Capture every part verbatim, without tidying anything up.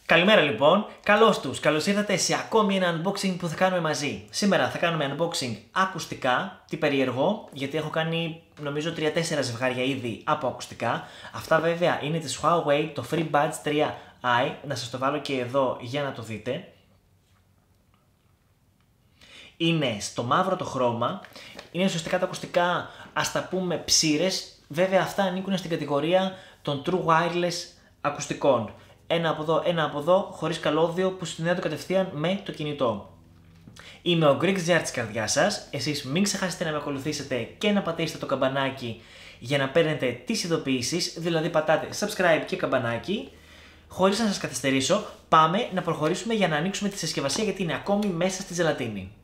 Καλημέρα λοιπόν, καλώς τους, καλώς ήρθατε σε ακόμη ένα unboxing που θα κάνουμε μαζί. Σήμερα θα κάνουμε unboxing ακουστικά, τι περίεργο, γιατί έχω κάνει νομίζω τρία τέσσερα ζευγάρια ήδη από ακουστικά. Αυτά βέβαια είναι της Huawei, το FreeBuds τρία i, να σας το βάλω και εδώ για να το δείτε. Είναι στο μαύρο το χρώμα, είναι ουσιαστικά τα ακουστικά, ας τα πούμε ψήρες, βέβαια αυτά ανήκουν στην κατηγορία των True Wireless ακουστικών. Ένα από εδώ, ένα από εδώ, χωρίς καλώδιο που συνδέονται κατευθείαν με το κινητό. Είμαι ο Greek Jar της καρδιάς σας, εσείς μην ξεχάσετε να με ακολουθήσετε και να πατήσετε το καμπανάκι για να παίρνετε τις ειδοποιήσεις, δηλαδή πατάτε subscribe και καμπανάκι. Χωρίς να σας καθυστερήσω, πάμε να προχωρήσουμε για να ανοίξουμε τη συσκευασία γιατί είναι ακόμη μέσα στη ζελατίνη.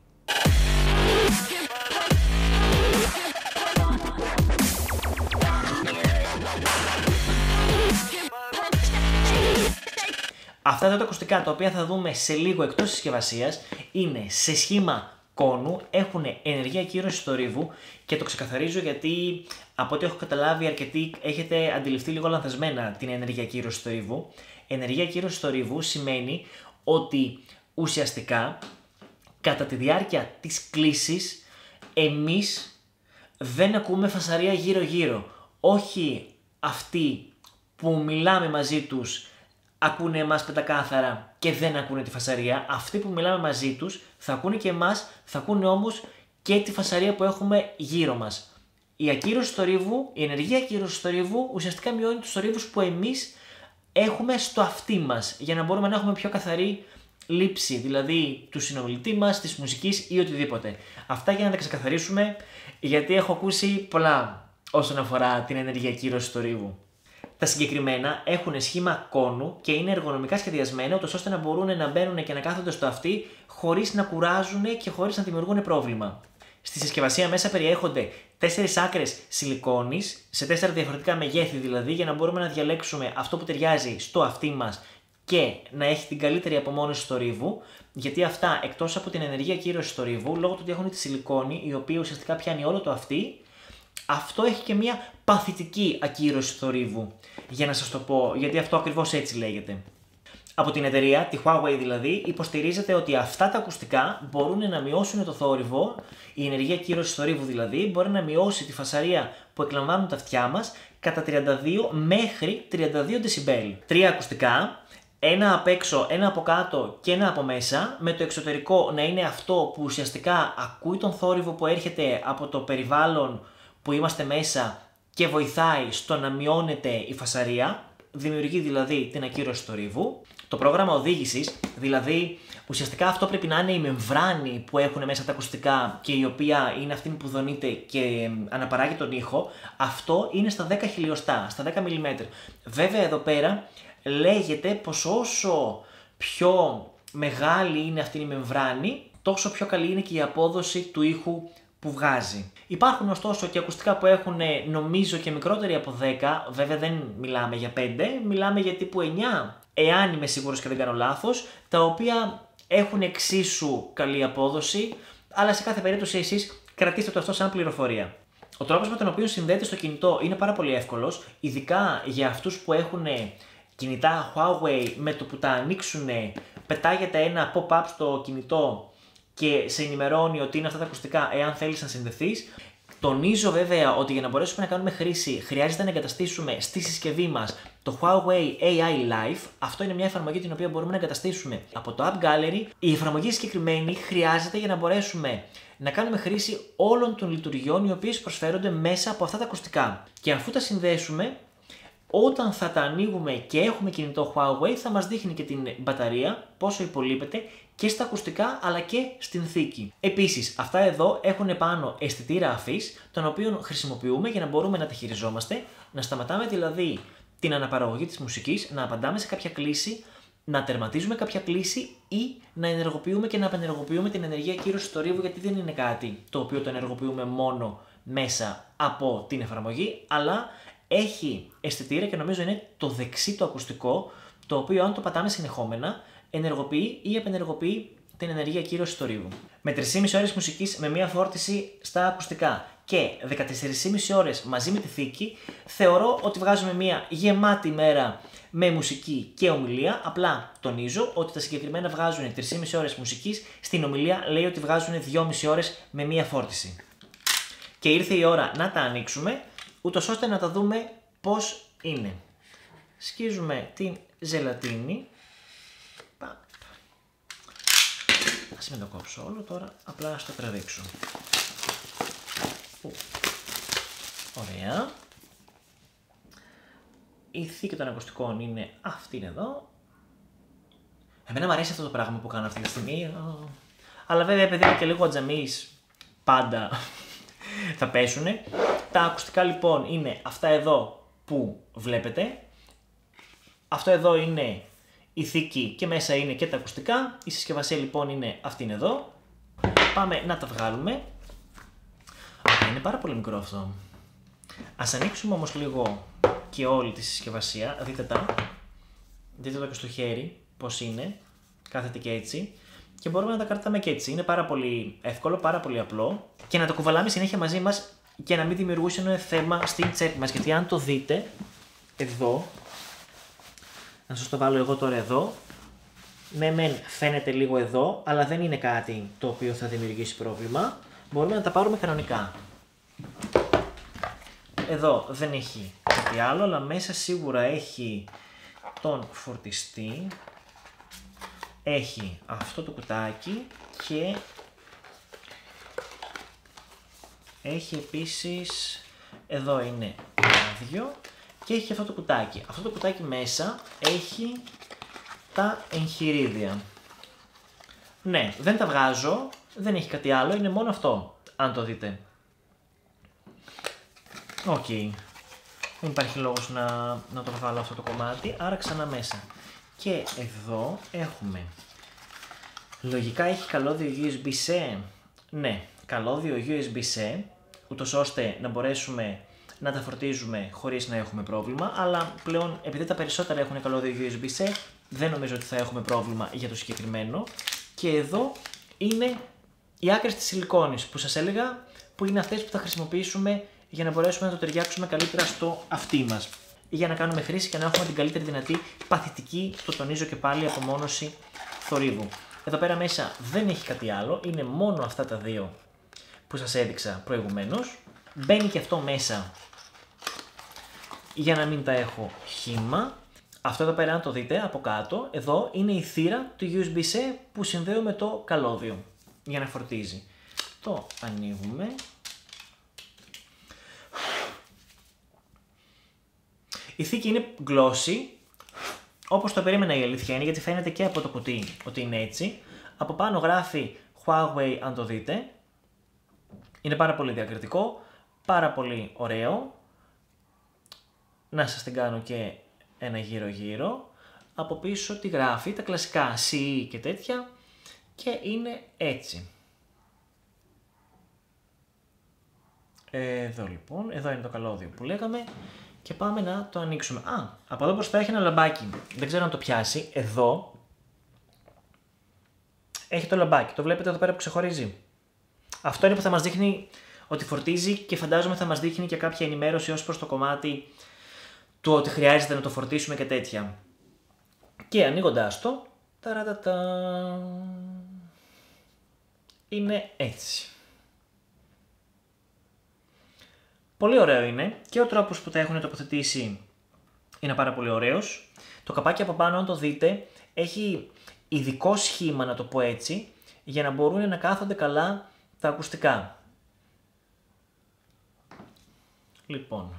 Αυτά εδώ τα ακουστικά τα οποία θα δούμε σε λίγο εκτός συσκευασίας είναι σε σχήμα κόνου, έχουν ενεργεία ακύρωση θορύβου και το ξεκαθαρίζω γιατί από ό,τι έχω καταλάβει αρκετοί έχετε αντιληφθεί λίγο λανθασμένα την ενεργεία ακύρωση θορύβου. Ενεργεία ακύρωση θορύβου σημαίνει ότι ουσιαστικά κατά τη διάρκεια της κλήσης εμείς δεν ακούμε φασαρία γύρω γύρω. Όχι αυτοί που μιλάμε μαζί τους ακούνε εμάς πεντακάθαρα και δεν ακούνε τη φασαρία. Αυτοί που μιλάμε μαζί τους θα ακούνε και εμάς, θα ακούνε όμως και τη φασαρία που έχουμε γύρω μας. Η ακύρωση θορύβου, η ενεργεία ακύρωση θορύβου ουσιαστικά μειώνει τους θορύβους που εμείς έχουμε στο αυτί μας για να μπορούμε να έχουμε πιο καθαρή λήψη, δηλαδή του συνομιλητή μας, της μουσικής ή οτιδήποτε. Αυτά για να τα ξεκαθαρίσουμε γιατί έχω ακούσει πολλά όσον αφορά την ενεργεία ακύρωση θορύβου. Τα συγκεκριμένα έχουν σχήμα κόνου και είναι εργονομικά σχεδιασμένα ούτως ώστε να μπορούν να μπαίνουν και να κάθονται στο αυτί χωρίς να κουράζουν και χωρίς να δημιουργούν πρόβλημα. Στη συσκευασία μέσα περιέχονται τέσσερις άκρες σιλικόνης, σε τέσσερα διαφορετικά μεγέθη δηλαδή, για να μπορούμε να διαλέξουμε αυτό που ταιριάζει στο αυτί μας και να έχει την καλύτερη απομόνωση θορύβου, γιατί αυτά εκτός από την ενεργεία ακύρωση θορύβου, λόγω του ότι έχουν τη σιλικόνη, η οποία ουσιαστικά πιάνει όλο το αυτί, αυτό έχει και μια παθητική ακύρωση θορύβου, για να σας το πω, γιατί αυτό ακριβώς έτσι λέγεται. Από την εταιρεία, τη Huawei δηλαδή, υποστηρίζεται ότι αυτά τα ακουστικά μπορούν να μειώσουν το θόρυβο, η ενεργεία ακύρωση θορύβου δηλαδή, μπορεί να μειώσει τη φασαρία που εκλαμβάνουν τα αυτιά μας κατά τριάντα δύο μέχρι τριάντα δύο δεσιμπέλ. Τρία ακουστικά, ένα απ' έξω, ένα από κάτω και ένα από μέσα, με το εξωτερικό να είναι αυτό που ουσιαστικά ακούει τον θόρυβο που έρχεται από το περιβάλλον που είμαστε μέσα και βοηθάει στο να μειώνεται η φασαρία, δημιουργεί δηλαδή την ακύρωση θορύβου. Το πρόγραμμα οδήγησης, δηλαδή ουσιαστικά αυτό πρέπει να είναι η μεμβράνη που έχουν μέσα τα ακουστικά και η οποία είναι αυτή που δονείται και αναπαράγει τον ήχο, αυτό είναι στα δέκα χιλιοστά, στα δέκα μιλιμέτρα. Βέβαια εδώ πέρα λέγεται πως όσο πιο μεγάλη είναι αυτή η μεμβράνη, τόσο πιο καλή είναι και η απόδοση του ήχου που βγάζει. Υπάρχουν ωστόσο και ακουστικά που έχουν νομίζω και μικρότερη από δέκα, βέβαια δεν μιλάμε για πέντε, μιλάμε για τύπου εννιά, εάν είμαι σίγουρος και δεν κάνω λάθος, τα οποία έχουν εξίσου καλή απόδοση, αλλά σε κάθε περίπτωση εσείς κρατήστε το αυτό σαν πληροφορία. Ο τρόπος με τον οποίο συνδέεται στο κινητό είναι πάρα πολύ εύκολος, ειδικά για αυτούς που έχουν κινητά Huawei, με το που τα ανοίξουν πετάγεται ένα pop-up στο κινητό και σε ενημερώνει ότι είναι αυτά τα ακουστικά εάν θέλεις να συνδεθείς. Τονίζω βέβαια ότι για να μπορέσουμε να κάνουμε χρήση χρειάζεται να εγκαταστήσουμε στη συσκευή μας το Huawei έι άι Live. Αυτό είναι μια εφαρμογή την οποία μπορούμε να εγκαταστήσουμε από το App Gallery. Η εφαρμογή συγκεκριμένη χρειάζεται για να μπορέσουμε να κάνουμε χρήση όλων των λειτουργιών οι οποίες προσφέρονται μέσα από αυτά τα ακουστικά. Και αφού τα συνδέσουμε, όταν θα τα ανοίγουμε και έχουμε κινητό Huawei, θα μας δείχνει και την μπαταρία, πόσο υπολείπεται και στα ακουστικά αλλά και στην θήκη. Επίσης, αυτά εδώ έχουν πάνω αισθητήρα αφής, τον οποίο χρησιμοποιούμε για να μπορούμε να τα χειριζόμαστε, να σταματάμε δηλαδή την αναπαραγωγή της μουσικής, να απαντάμε σε κάποια κλήση, να τερματίζουμε κάποια κλήση ή να ενεργοποιούμε και να απενεργοποιούμε την ενεργεία ακύρωση θορύβου, γιατί δεν είναι κάτι το οποίο το ενεργοποιούμε μόνο μέσα από την εφαρμογή, αλλά έχει αισθητήρα και νομίζω είναι το δεξί το ακουστικό, το οποίο αν το πατάμε συνεχόμενα ενεργοποιεί ή απενεργοποιεί την ενεργεία ακύρωση θορύβου. Με τρεις και μισή ώρες μουσικής με μία φόρτιση στα ακουστικά και δεκατέσσερις και μισή ώρες μαζί με τη θήκη, θεωρώ ότι βγάζουμε μια γεμάτη μέρα με μουσική και ομιλία. Απλά τονίζω ότι τα συγκεκριμένα βγάζουν τρεις και μισή ώρες μουσικής, στην ομιλία λέει ότι βγάζουν δυόμιση ώρες με μία φόρτιση. Και ήρθε η ώρα να τα ανοίξουμε, ούτως ώστε να τα δούμε πώς είναι. Σκίζουμε την ζελατίνη. Ας μην το κόψω όλο τώρα, απλά ας το τραβήξω. Ωραία. Η θήκη των ακουστικών είναι αυτή εδώ. Εμένα μου αρέσει αυτό το πράγμα που κάνω αυτή τη στιγμή. Αλλά βέβαια επειδή είμαι και λίγο ατζαμής, πάντα θα πέσουνε. Τα ακουστικά λοιπόν είναι αυτά εδώ που βλέπετε. Αυτό εδώ είναι η θήκη και μέσα είναι και τα ακουστικά. Η συσκευασία λοιπόν είναι αυτήν εδώ. Πάμε να τα βγάλουμε. Είναι πάρα πολύ μικρό αυτό. Ας ανοίξουμε όμως λίγο και όλη τη συσκευασία. Δείτε τα. Δείτε το και στο χέρι πώς είναι. Κάθεται και έτσι. Και μπορούμε να τα κρατάμε και έτσι. Είναι πάρα πολύ εύκολο, πάρα πολύ απλό. Και να τα κουβαλάμε συνέχεια μαζί μας και να μην δημιουργούσε ένα θέμα στην τσέπη μας. Γιατί αν το δείτε εδώ, να σας το βάλω εγώ τώρα εδώ. Ναι, μεν φαίνεται λίγο εδώ, αλλά δεν είναι κάτι το οποίο θα δημιουργήσει πρόβλημα. Μπορούμε να τα πάρουμε κανονικά. Εδώ δεν έχει κάτι άλλο, αλλά μέσα σίγουρα έχει τον φορτιστή. Έχει αυτό το κουτάκι και έχει επίσης, εδώ είναι άδειο και έχει αυτό το κουτάκι. Αυτό το κουτάκι μέσα έχει τα εγχειρίδια. Ναι, δεν τα βγάζω, δεν έχει κάτι άλλο, είναι μόνο αυτό, αν το δείτε. Οκ. Okay. Δεν υπάρχει λόγος να, να το βγάλω αυτό το κομμάτι, άρα ξανά μέσα. Και εδώ έχουμε, λογικά έχει καλώδιο γιου ες μπι-C. Ναι, καλώδιο γιου ες μπι-C, ούτως ώστε να μπορέσουμε να τα φορτίζουμε χωρίς να έχουμε πρόβλημα, αλλά πλέον επειδή τα περισσότερα έχουν καλώδιο γιου ες μπι-C, δεν νομίζω ότι θα έχουμε πρόβλημα για το συγκεκριμένο. Και εδώ είναι οι άκρες της σιλικόνης που σας έλεγα, που είναι αυτές που θα χρησιμοποιήσουμε για να μπορέσουμε να το ταιριάξουμε καλύτερα στο αυτί μας. Για να κάνουμε χρήση και να έχουμε την καλύτερη δυνατή παθητική, το τονίζω και πάλι, απομόνωση θορύβου. Εδώ πέρα μέσα δεν έχει κάτι άλλο, είναι μόνο αυτά τα δύο που σας έδειξα προηγουμένως. Μπαίνει και αυτό μέσα για να μην τα έχω χύμα. Αυτό εδώ πέρα, αν το δείτε από κάτω, εδώ είναι η θύρα του γιου ες μπι-C που συνδέω με το καλώδιο για να φορτίζει. Το ανοίγουμε. Η θήκη είναι glossy, όπως το περίμενα η αλήθεια είναι, γιατί φαίνεται και από το κουτί ότι είναι έτσι. Από πάνω γράφει Huawei, αν το δείτε. Είναι πάρα πολύ διακριτικό, πάρα πολύ ωραίο. Να σας την κάνω και ένα γύρω γύρω. Από πίσω τι γράφει, τα κλασικά σι ι και τέτοια, και είναι έτσι. Εδώ λοιπόν, εδώ είναι το καλώδιο που λέγαμε. Και πάμε να το ανοίξουμε. Α, από εδώ μπροστά έχει ένα λαμπάκι. Δεν ξέρω αν το πιάσει. Εδώ έχει το λαμπάκι. Το βλέπετε εδώ πέρα που ξεχωρίζει. Αυτό είναι που θα μας δείχνει ότι φορτίζει και φαντάζομαι θα μας δείχνει και κάποια ενημέρωση ως προς το κομμάτι του ότι χρειάζεται να το φορτίσουμε και τέτοια. Και ανοίγοντάς το, ταρατατα, είναι έτσι. Πολύ ωραίο είναι και ο τρόπος που τα έχουν τοποθετήσει είναι πάρα πολύ ωραίος. Το καπάκι από πάνω, αν το δείτε, έχει ειδικό σχήμα, να το πω έτσι, για να μπορούν να κάθονται καλά τα ακουστικά. Λοιπόν,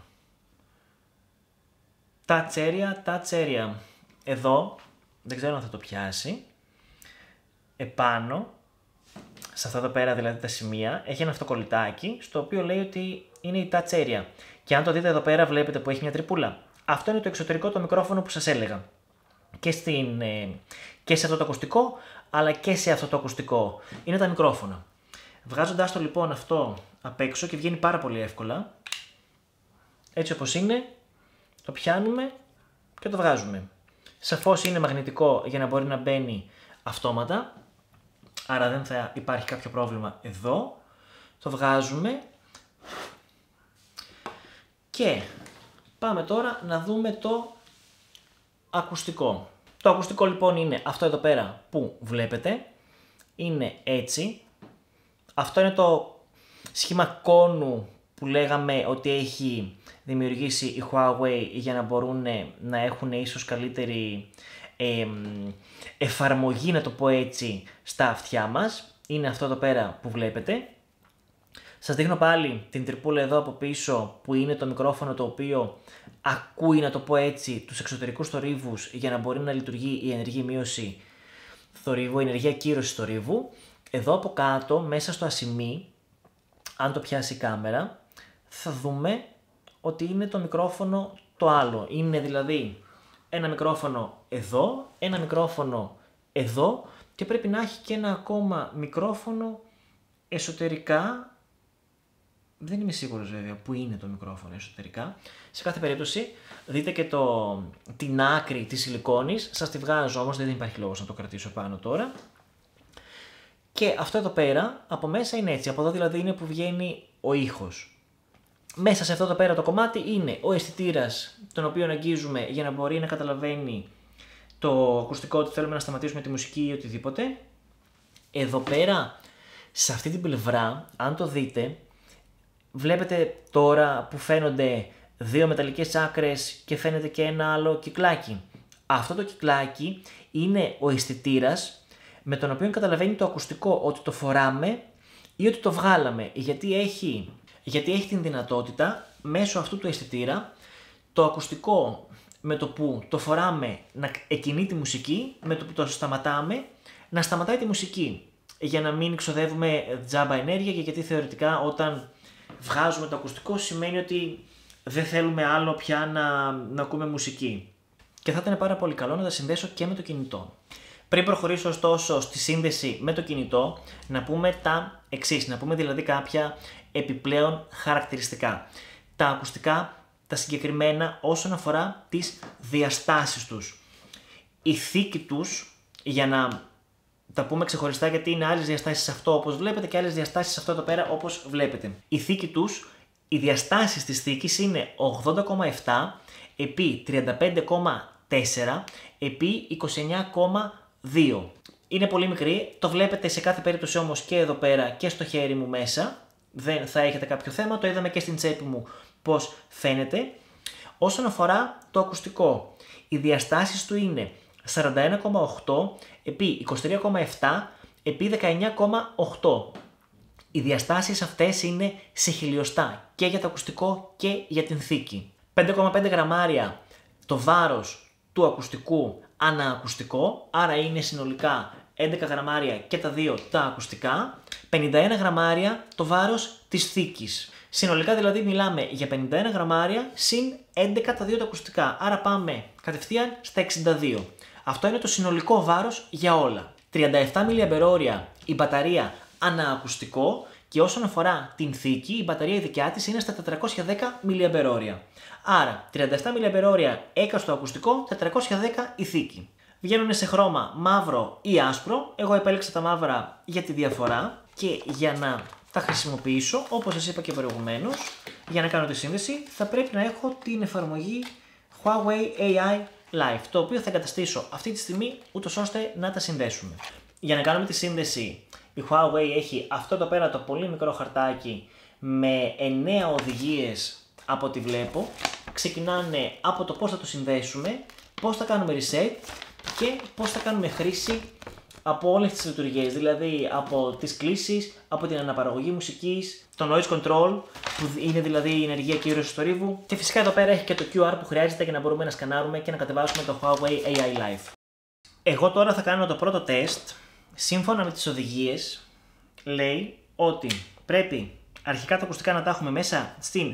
τα τσέρια, τα τσέρια. Εδώ, δεν ξέρω αν θα το πιάσει, επάνω, σε αυτά εδώ πέρα δηλαδή τα σημεία, έχει ένα αυτοκολλητάκι, στο οποίο λέει ότι είναι η touch area. Και αν το δείτε εδώ πέρα βλέπετε που έχει μια τρυπούλα. Αυτό είναι το εξωτερικό το μικρόφωνο που σας έλεγα. Και, στην, και σε αυτό το ακουστικό, αλλά και σε αυτό το ακουστικό. Είναι τα μικρόφωνα. Βγάζοντάς το λοιπόν αυτό απ' έξω και βγαίνει πάρα πολύ εύκολα. Έτσι όπως είναι, το πιάνουμε και το βγάζουμε. Σαφώς είναι μαγνητικό για να μπορεί να μπαίνει αυτόματα. Άρα δεν θα υπάρχει κάποιο πρόβλημα εδώ. Το βγάζουμε Και πάμε τώρα να δούμε το ακουστικό. Το ακουστικό λοιπόν είναι αυτό εδώ πέρα που βλέπετε. Είναι έτσι. Αυτό είναι το σχήμα κόνου που λέγαμε ότι έχει δημιουργήσει η Huawei για να μπορούν να έχουν ίσως καλύτερη ε, εφαρμογή, να το πω έτσι, στα αυτιά μας. Είναι αυτό εδώ πέρα που βλέπετε. Σας δείχνω πάλι την τρυπούλα εδώ από πίσω που είναι το μικρόφωνο το οποίο ακούει, να το πω έτσι, τους εξωτερικούς θορύβους για να μπορεί να λειτουργεί η ενεργή μείωση θορύβου, η ενεργεία κύρωση θορύβου. Εδώ από κάτω, μέσα στο ασημί, αν το πιάσει η κάμερα, θα δούμε ότι είναι το μικρόφωνο το άλλο. Είναι δηλαδή ένα μικρόφωνο εδώ, ένα μικρόφωνο εδώ και πρέπει να έχει και ένα ακόμα μικρόφωνο εσωτερικά. Δεν είμαι σίγουρος βέβαια που είναι το μικρόφωνο εσωτερικά. Σε κάθε περίπτωση δείτε και το, την άκρη της σιλικόνης. Σας τη βγάζω όμως, δεν υπάρχει λόγος να το κρατήσω πάνω τώρα. Και αυτό εδώ πέρα από μέσα είναι έτσι. Από εδώ δηλαδή είναι που βγαίνει ο ήχος. Μέσα σε αυτό εδώ πέρα το κομμάτι είναι ο αισθητήρας τον οποίο αγγίζουμε για να μπορεί να καταλαβαίνει το ακουστικό ότι θέλουμε να σταματήσουμε τη μουσική ή οτιδήποτε. Εδώ πέρα σε αυτή την πλευρά, αν το δείτε, βλέπετε τώρα που φαίνονται δύο μεταλλικές άκρες και φαίνεται και ένα άλλο κυκλάκι. Αυτό το κυκλάκι είναι ο αισθητήρας με τον οποίο καταλαβαίνει το ακουστικό ότι το φοράμε ή ότι το βγάλαμε, γιατί έχει, γιατί έχει την δυνατότητα μέσω αυτού του αισθητήρα το ακουστικό με το που το φοράμε να εκκινεί τη μουσική, με το που το σταματάμε να σταματάει τη μουσική, για να μην ξοδεύουμε τζάμπα ενέργεια και γιατί θεωρητικά όταν βγάζουμε το ακουστικό σημαίνει ότι δεν θέλουμε άλλο πια να, να ακούμε μουσική. Και θα ήταν πάρα πολύ καλό να τα συνδέσω και με το κινητό. Πριν προχωρήσω ωστόσο στη σύνδεση με το κινητό, να πούμε τα εξής, να πούμε δηλαδή κάποια επιπλέον χαρακτηριστικά. Τα ακουστικά, τα συγκεκριμένα όσον αφορά τις διαστάσεις τους. Η θήκη τους, για να τα πούμε ξεχωριστά γιατί είναι άλλες διαστάσεις σε αυτό όπως βλέπετε και άλλες διαστάσεις σε αυτό εδώ πέρα όπως βλέπετε. Η θήκη τους, οι διαστάσεις της θήκης είναι ογδόντα κόμμα επτά επί τριάντα πέντε κόμμα τέσσερα επί είκοσι εννέα κόμμα δύο. Είναι πολύ μικρή, το βλέπετε σε κάθε περίπτωση όμως και εδώ πέρα και στο χέρι μου μέσα. Δεν θα έχετε κάποιο θέμα, το είδαμε και στην τσέπη μου πώς φαίνεται. Όσον αφορά το ακουστικό, οι διαστάσεις του είναι σαράντα ένα κόμμα οκτώ επί είκοσι τρία κόμμα επτά επί δεκαεννέα κόμμα οκτώ. Οι διαστάσεις αυτές είναι σε χιλιοστά και για το ακουστικό και για την θήκη. πέντε κόμμα πέντε γραμμάρια το βάρος του ακουστικού αναακουστικό, άρα είναι συνολικά έντεκα γραμμάρια και τα δύο τα ακουστικά, πενήντα ένα γραμμάρια το βάρος της θήκης. Συνολικά δηλαδή μιλάμε για πενήντα ένα γραμμάρια συν έντεκα τα δύο τα ακουστικά, άρα πάμε κατευθείαν στα εξήντα δύο. Αυτό είναι το συνολικό βάρος για όλα. τριάντα επτά μιλιαμπερόρια η μπαταρία αναακουστικό και όσον αφορά την θήκη η μπαταρία η δικιά της είναι στα τετρακόσια δέκα μιλιαμπερόρια. Άρα τριάντα επτά μιλιαμπερόρια έκαστο ακουστικό, τετρακόσια δέκα η θήκη. Βγαίνουν σε χρώμα μαύρο ή άσπρο, εγώ επέλεξα τα μαύρα για τη διαφορά και για να τα χρησιμοποιήσω, όπως σας είπα και προηγουμένως, για να κάνω τη σύνδεση θα πρέπει να έχω την εφαρμογή Huawei έι άι Live, το οποίο θα εγκαταστήσω αυτή τη στιγμή ούτως ώστε να τα συνδέσουμε. Για να κάνουμε τη σύνδεση η Huawei έχει αυτό εδώ πέρα το πολύ μικρό χαρτάκι με εννέα οδηγίες από ό,τι βλέπω. Ξεκινάνε από το πώς θα το συνδέσουμε, πώς θα κάνουμε reset και πώς θα κάνουμε χρήση από όλες τις λειτουργίες, δηλαδή από τις κλήσεις, από την αναπαραγωγή μουσικής, το noise control που είναι δηλαδή η ενεργεία κύρωσης του θορύβου και φυσικά εδώ πέρα έχει και το κιου αρ που χρειάζεται για να μπορούμε να σκανάρουμε και να κατεβάσουμε το Huawei έι άι Live. Εγώ τώρα θα κάνω το πρώτο τεστ. Σύμφωνα με τις οδηγίες λέει ότι πρέπει αρχικά τα ακουστικά να τα έχουμε μέσα στην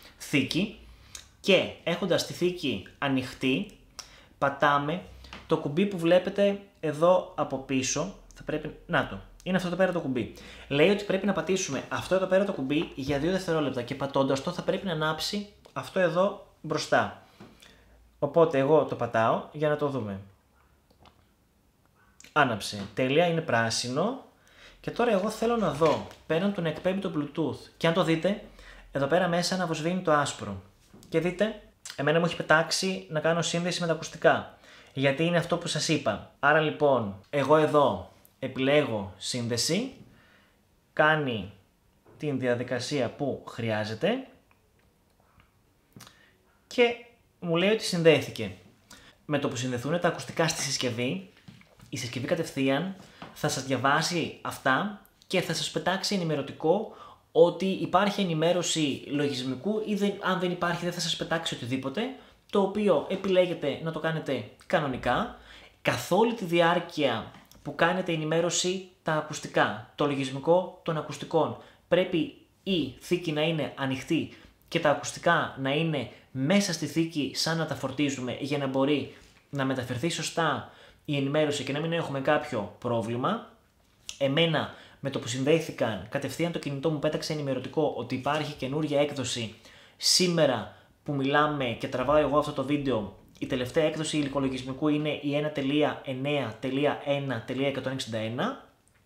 θήκη και έχοντας τη θήκη ανοιχτή πατάμε το κουμπί που βλέπετε εδώ από πίσω, θα πρέπει, να το, είναι αυτό εδώ πέρα το κουμπί. Λέει ότι πρέπει να πατήσουμε αυτό εδώ πέρα το κουμπί για δύο δευτερόλεπτα και πατώντας το θα πρέπει να ανάψει αυτό εδώ μπροστά. Οπότε εγώ το πατάω για να το δούμε. Άναψε. Τέλεια, είναι πράσινο. Και τώρα εγώ θέλω να δω πέραν του να εκπέμπει το Bluetooth. Και αν το δείτε, εδώ πέρα μέσα αναβοσβήνει το άσπρο. και δείτε, εμένα μου έχει πετάξει να κάνω σύνδεση με τα ακουστικά. Γιατί είναι αυτό που σας είπα. Άρα λοιπόν, εγώ εδώ επιλέγω σύνδεση, κάνει την διαδικασία που χρειάζεται και μου λέει ότι συνδέθηκε. Με το που συνδεθούν τα ακουστικά στη συσκευή, η συσκευή κατευθείαν θα σας διαβάσει αυτά και θα σας πετάξει ενημερωτικό ότι υπάρχει ενημέρωση λογισμικού ή δεν, αν δεν υπάρχει δεν θα σας πετάξει οτιδήποτε, το οποίο επιλέγετε να το κάνετε κανονικά. Καθ' όλη τη διάρκεια που κάνετε ενημέρωση τα ακουστικά, το λογισμικό των ακουστικών, πρέπει η θήκη να είναι ανοιχτή και τα ακουστικά να είναι μέσα στη θήκη σαν να τα φορτίζουμε για να μπορεί να μεταφερθεί σωστά η ενημέρωση και να μην έχουμε κάποιο πρόβλημα. Εμένα με το που συνδέθηκαν κατευθείαν το κινητό μου πέταξε ενημερωτικό ότι υπάρχει καινούρια έκδοση σήμερα που μιλάμε και τραβάω εγώ αυτό το βίντεο. Η τελευταία έκδοση υλικολογισμικού είναι η ένα τελεία εννέα τελεία ένα τελεία εκατόν εξήντα ένα.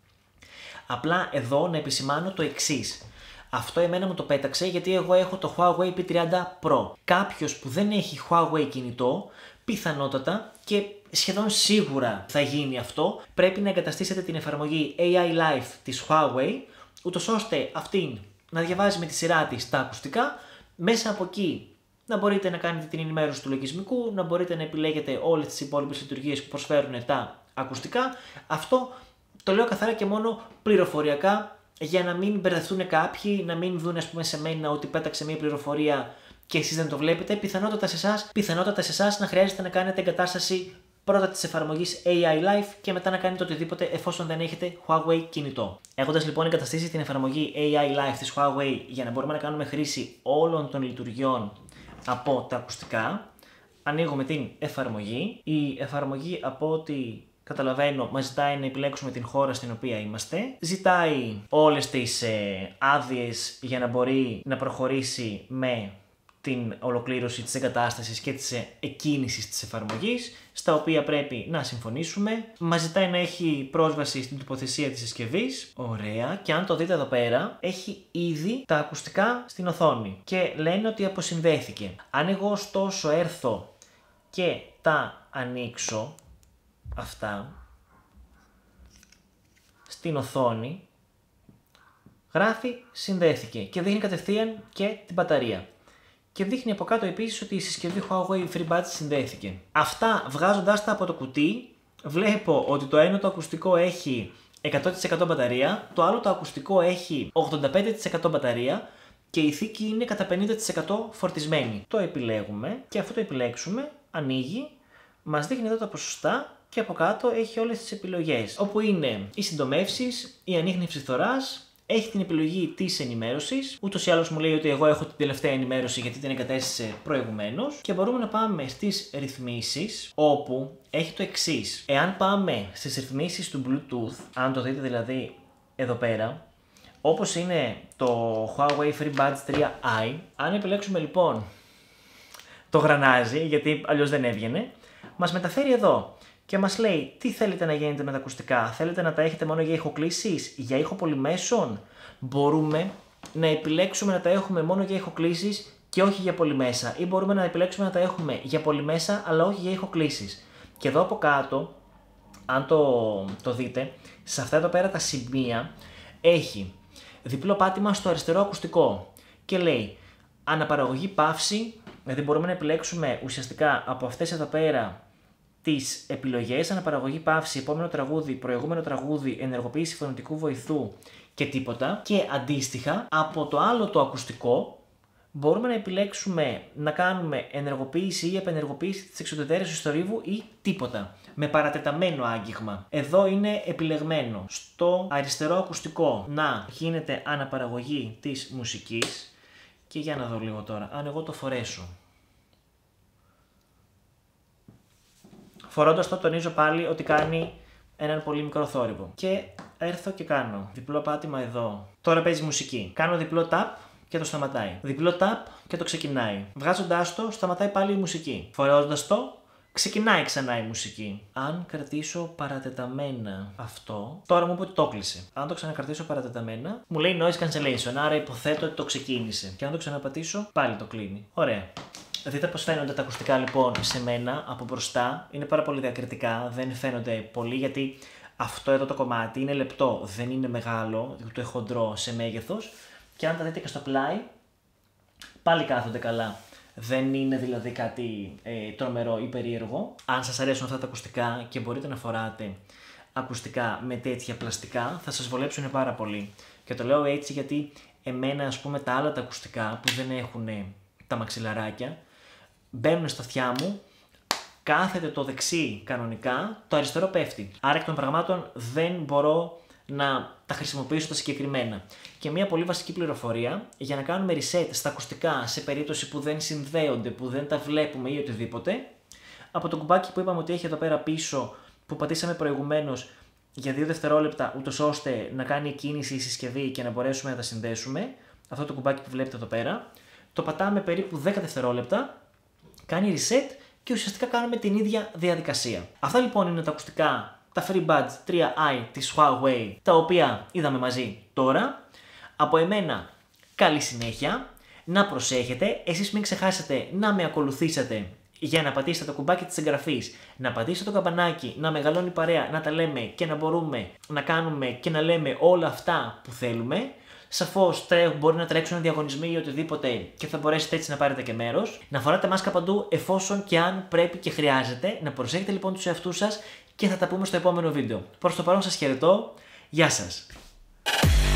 Απλά εδώ να επισημάνω το εξής. Αυτό εμένα μου το πέταξε γιατί εγώ έχω το Huawei πι τριάντα Pro. Κάποιος που δεν έχει Huawei κινητό, πιθανότατα και σχεδόν σίγουρα θα γίνει αυτό, πρέπει να εγκαταστήσετε την εφαρμογή έι άι Life της Huawei, ούτως ώστε αυτήν να διαβάζει με τη σειρά της τα ακουστικά, μέσα από εκεί να μπορείτε να κάνετε την ενημέρωση του λογισμικού, να μπορείτε να επιλέγετε όλες τις υπόλοιπες λειτουργίες που προσφέρουν τα ακουστικά. Αυτό το λέω καθαρά και μόνο πληροφοριακά, για να μην μπερδευτούν κάποιοι, να μην δουν ας πούμε σε μένα ότι πέταξε μια πληροφορία και εσείς δεν το βλέπετε. Πιθανότατα σε εσάς, πιθανότατα σε εσάς να χρειάζεται να κάνετε εγκατάσταση πρώτα της εφαρμογής έι άι Life και μετά να κάνετε οτιδήποτε εφόσον δεν έχετε Huawei κινητό. Έχοντας λοιπόν εγκαταστήσει την εφαρμογή έι άι Life της Huawei για να μπορούμε να κάνουμε χρήση όλων των λειτουργιών από τα ακουστικά, ανοίγουμε την εφαρμογή. Η εφαρμογή, από ό,τι καταλαβαίνω, μας ζητάει να επιλέξουμε την χώρα στην οποία είμαστε. Ζητάει όλες τις ε, άδειες για να μπορεί να προχωρήσει με την ολοκλήρωση της εγκατάστασης και της εκκίνησης της εφαρμογής, στα οποία πρέπει να συμφωνήσουμε. Μας ζητάει να έχει πρόσβαση στην τοποθεσία της συσκευής. Ωραία. Και αν το δείτε εδώ πέρα, έχει ήδη τα ακουστικά στην οθόνη και λένε ότι αποσυνδέθηκε. Αν εγώ ωστόσο έρθω και τα ανοίξω αυτά στην οθόνη, γράφει συνδέθηκε και δείχνει κατευθείαν και την μπαταρία. Και δείχνει από κάτω επίσης ότι η συσκευή Huawei FreeBuds συνδέθηκε. Αυτά βγάζοντάς τα από το κουτί, βλέπω ότι το ένα το ακουστικό έχει εκατό τοις εκατό μπαταρία, το άλλο το ακουστικό έχει ογδόντα πέντε τοις εκατό μπαταρία και η θήκη είναι κατά πενήντα τοις εκατό φορτισμένη. Το επιλέγουμε και αφού το επιλέξουμε, ανοίγει, μας δείχνει εδώ τα ποσοστά και από κάτω έχει όλες τις επιλογές, όπου είναι οι συντομεύσεις, η ανίχνευση φθοράς, έχει την επιλογή της ενημέρωσης. Ούτως ή άλλως μου λέει ότι εγώ έχω την τελευταία ενημέρωση γιατί την εγκατέστησε προηγουμένως. Και μπορούμε να πάμε στις ρυθμίσεις, όπου έχει το εξής. Εάν πάμε στις ρυθμίσεις του Bluetooth, αν το δείτε δηλαδή εδώ πέρα, όπως είναι το Huawei FreeBuds τρία i, αν επιλέξουμε λοιπόν το γρανάζι, γιατί αλλιώς δεν έβγαινε, μας μεταφέρει εδώ. Και μας λέει τι θέλετε να γίνεται με τα ακουστικά. Θέλετε να τα έχετε μόνο για ηχοκλήσεις, για ήχο πολυμέσων. Μπορούμε να επιλέξουμε να τα έχουμε μόνο για ηχοκλήσεις και όχι για πολυμέσα. Ή μπορούμε να επιλέξουμε να τα έχουμε για πολυμέσα αλλά όχι για ηχοκλήσεις. Και εδώ από κάτω, αν το, το δείτε, σε αυτά εδώ πέρα τα σημεία έχει διπλό πάτημα στο αριστερό ακουστικό. Και λέει αναπαραγωγή παύση, δηλαδή μπορούμε να επιλέξουμε ουσιαστικά από αυτές εδώ πέρα τις επιλογές, αναπαραγωγή παύση, επόμενο τραγούδι, προηγούμενο τραγούδι, ενεργοποίηση φωνητικού βοηθού και τίποτα. Και αντίστοιχα από το άλλο το ακουστικό μπορούμε να επιλέξουμε να κάνουμε ενεργοποίηση ή επενεργοποίηση της εξουδετερώσης του θορύβου ή τίποτα. Με παρατεταμένο άγγιγμα. Εδώ είναι επιλεγμένο στο αριστερό ακουστικό να γίνεται αναπαραγωγή της μουσικής. Και για να δω λίγο τώρα, αν εγώ το φορέσω. Φορώντας το, τονίζω πάλι ότι κάνει έναν πολύ μικρό θόρυβο. Και έρθω και κάνω διπλό πάτημα εδώ. Τώρα παίζει μουσική. Κάνω διπλό tap και το σταματάει. Διπλό tap και το ξεκινάει. Βγάζοντάς το, σταματάει πάλι η μουσική. Φορώντας το, Ξεκινάει ξανά η μουσική. Αν κρατήσω παρατεταμένα αυτό, τώρα μου είπε ότι το κλείσε. Αν το ξανακρατήσω παρατεταμένα, μου λέει noise cancellation, άρα υποθέτω ότι το ξεκίνησε. Και αν το ξαναπατήσω, πάλι το κλείνει. Ωραία. Δείτε πώς φαίνονται τα ακουστικά λοιπόν σε μένα από μπροστά. Είναι πάρα πολύ διακριτικά, δεν φαίνονται πολύ γιατί αυτό εδώ το κομμάτι είναι λεπτό, δεν είναι μεγάλο, το έχω χοντρό σε μέγεθος. Και αν τα δείτε και στο πλάι, πάλι κάθονται καλά. Δεν είναι δηλαδή κάτι ε, τρομερό ή περίεργο. Αν σας αρέσουν αυτά τα ακουστικά και μπορείτε να φοράτε ακουστικά με τέτοια πλαστικά, θα σας βολέψουν πάρα πολύ. Και το λέω έτσι γιατί εμένα, ας πούμε, τα άλλα τα ακουστικά που δεν έχουν τα μαξιλαράκια, μπαίνουν στα αυτιά μου, κάθεται το δεξί κανονικά, το αριστερό πέφτει. Άρα εκ των πραγμάτων δεν μπορώ να τα χρησιμοποιήσω τα συγκεκριμένα. Και μια πολύ βασική πληροφορία, για να κάνουμε reset στα ακουστικά σε περίπτωση που δεν συνδέονται, που δεν τα βλέπουμε ή οτιδήποτε, από το κουμπάκι που είπαμε ότι έχει εδώ πέρα πίσω, που πατήσαμε προηγουμένως για δύο δευτερόλεπτα, ούτως ώστε να κάνει κίνηση η συσκευή και να μπορέσουμε να τα συνδέσουμε, αυτό το κουμπάκι που βλέπετε εδώ πέρα, το πατάμε περίπου δέκα δευτερόλεπτα, κάνει reset και ουσιαστικά κάνουμε την ίδια διαδικασία. Αυτά λοιπόν είναι τα ακουστικά, τα FreeBuds τρία άι της Huawei, τα οποία είδαμε μαζί τώρα. Από εμένα, καλή συνέχεια, να προσέχετε, εσείς μην ξεχάσετε να με ακολουθήσετε για να πατήσετε το κουμπάκι της εγγραφής, να πατήσετε το καμπανάκι, να μεγαλώνει η παρέα, να τα λέμε και να μπορούμε να κάνουμε και να λέμε όλα αυτά που θέλουμε. Σαφώς μπορεί να τρέξουν διαγωνισμοί ή οτιδήποτε και θα μπορέσετε έτσι να πάρετε και μέρος. Να φοράτε μάσκα παντού εφόσον και αν πρέπει και χρειάζεται. Να προσέχετε λοιπόν τους εαυτούς σας και θα τα πούμε στο επόμενο βίντεο. Προς το παρόν σας χαιρετώ. Γεια σας.